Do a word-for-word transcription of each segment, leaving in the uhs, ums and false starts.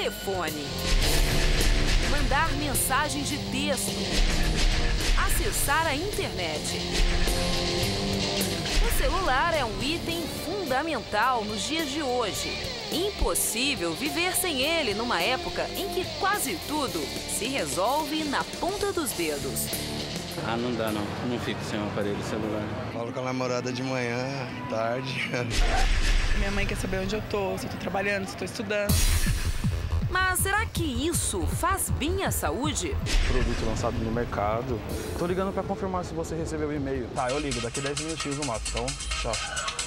telefone, mandar mensagens de texto, acessar a internet. O celular é um item fundamental nos dias de hoje. Impossível viver sem ele numa época em que quase tudo se resolve na ponta dos dedos. Ah, não dá não. Não fico sem um aparelho celular. Falo com a namorada de manhã, tarde. Minha mãe quer saber onde eu tô, se eu tô trabalhando, se eu tô estudando. Mas será que isso faz bem à saúde? Produto lançado no mercado. Tô ligando pra confirmar se você recebeu o e-mail. Tá, eu ligo. Daqui dez minutinhos no máximo, então tchau.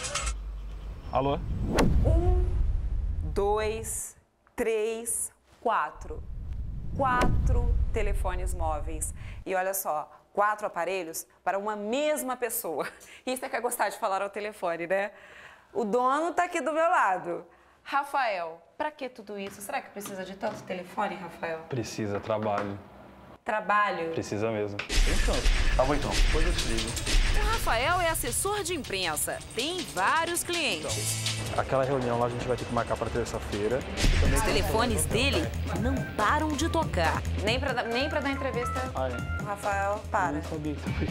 Alô? Um, dois, três, quatro. Quatro telefones móveis. E olha só, quatro aparelhos para uma mesma pessoa. Isso é que é gostar de falar ao telefone, né? O dono tá aqui do meu lado. Rafael, pra que tudo isso? Será que precisa de tanto telefone, Rafael? Precisa, trabalho. Trabalho? Precisa mesmo. Então, tá bom então, depois eu te ligo. O Rafael é assessor de imprensa, tem vários clientes. Então, aquela reunião lá a gente vai ter que marcar para terça-feira. Os telefones dele não param de tocar. Nem pra, nem pra dar entrevista, Ah, é? o Rafael para. Não sabia que foi.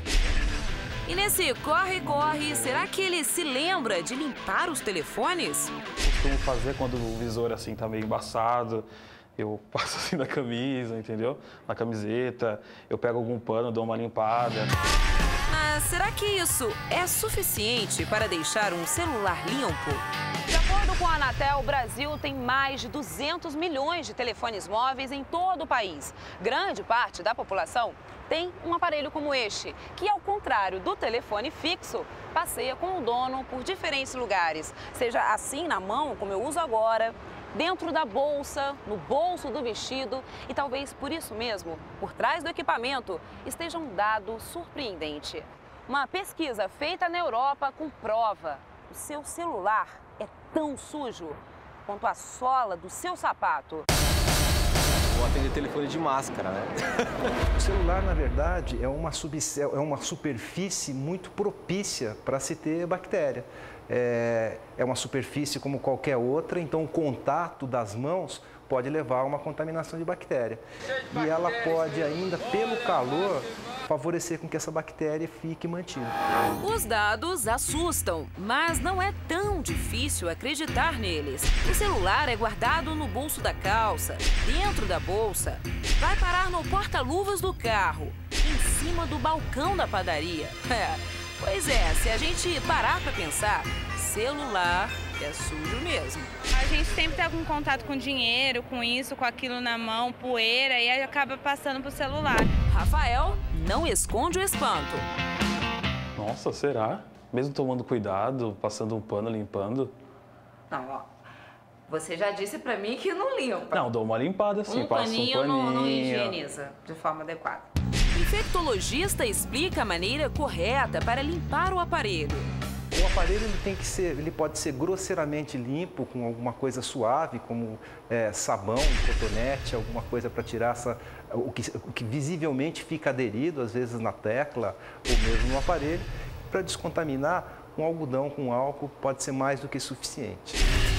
E nesse corre-corre, será que ele se lembra de limpar os telefones? Costumo fazer quando o visor assim tá meio embaçado. Eu passo assim na camisa, entendeu? Na camiseta, eu pego algum pano, dou uma limpada. Mas será que isso é suficiente para deixar um celular limpo? De acordo com a Anatel, o Brasil tem mais de duzentos milhões de telefones móveis em todo o país. Grande parte da população tem um aparelho como este, que, ao contrário do telefone fixo, passeia com o dono por diferentes lugares. Seja assim na mão, como eu uso agora, dentro da bolsa, no bolso do vestido e talvez por isso mesmo, por trás do equipamento, esteja um dado surpreendente. Uma pesquisa feita na Europa comprova: o seu celular é tão sujo quanto a sola do seu sapato. Vou atender telefone de máscara, né? O celular, na verdade, é uma, é uma superfície muito propícia para se ter bactéria. É, é uma superfície como qualquer outra, então o contato das mãos pode levar a uma contaminação de bactéria. E ela pode ainda, pelo calor, favorecer com que essa bactéria fique mantida. Os dados assustam, mas não é tão difícil acreditar neles. O celular é guardado no bolso da calça, dentro da bolsa, vai parar no porta-luvas do carro, em cima do balcão da padaria. É, pois é, se a gente parar para pensar, celular é sujo mesmo. A gente sempre tá com contato com dinheiro, com isso, com aquilo na mão, poeira, e aí acaba passando pro celular. Rafael não esconde o espanto. Nossa, será? Mesmo tomando cuidado, passando um pano, limpando? Não, ó. Você já disse pra mim que não limpa. Não, dou uma limpada assim, um passo paninho um paninho. Não, não higieniza de forma adequada. O infectologista explica a maneira correta para limpar o aparelho. O aparelho ele tem que ser, ele pode ser grosseiramente limpo com alguma coisa suave, como é, sabão, cotonete, alguma coisa para tirar essa, o, que, o que visivelmente fica aderido, às vezes na tecla ou mesmo no aparelho. Para descontaminar, um algodão com álcool pode ser mais do que suficiente.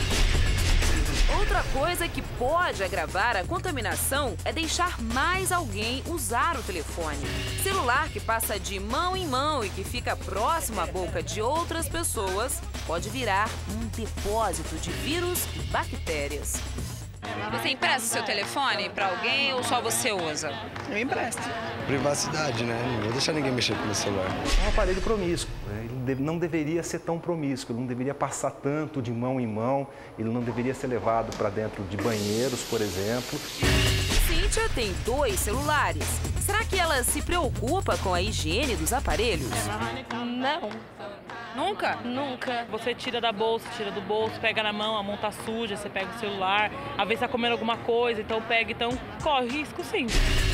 Outra coisa que pode agravar a contaminação é deixar mais alguém usar o telefone. Celular que passa de mão em mão e que fica próximo à boca de outras pessoas pode virar um depósito de vírus e bactérias. Você empresta seu telefone para alguém ou só você usa? Eu empresto. Privacidade, né? Não vou deixar ninguém mexer com o meu celular. É um aparelho promíscuo, né? Ele não deveria ser tão promíscuo, ele não deveria passar tanto de mão em mão, ele não deveria ser levado para dentro de banheiros, por exemplo. Cíntia tem dois celulares. Será que ela se preocupa com a higiene dos aparelhos? Não. Nunca? Nunca. Você tira da bolsa, tira do bolso, pega na mão, a mão tá suja, você pega o celular, às vezes tá comendo alguma coisa, então pega, então corre risco sim.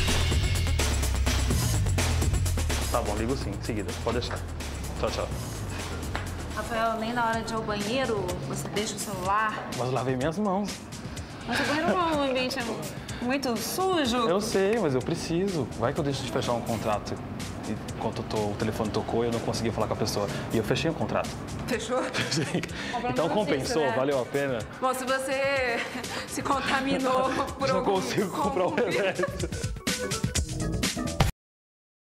Tá bom, ligo sim, em seguida, pode deixar. Tchau, tchau. Rafael, nem na hora de ir ao banheiro você deixa o celular? Mas eu lavei minhas mãos. Mas o banheiro não é um ambiente muito sujo. Eu sei, mas eu preciso. Vai que eu deixo de fechar um contrato. enquanto tô, o telefone tocou, eu não consegui falar com a pessoa. E eu fechei o contrato. Fechou? Fechei. Então compensou, né? valeu a pena. Bom, se você se contaminou por não algum consigo comprar o remédio.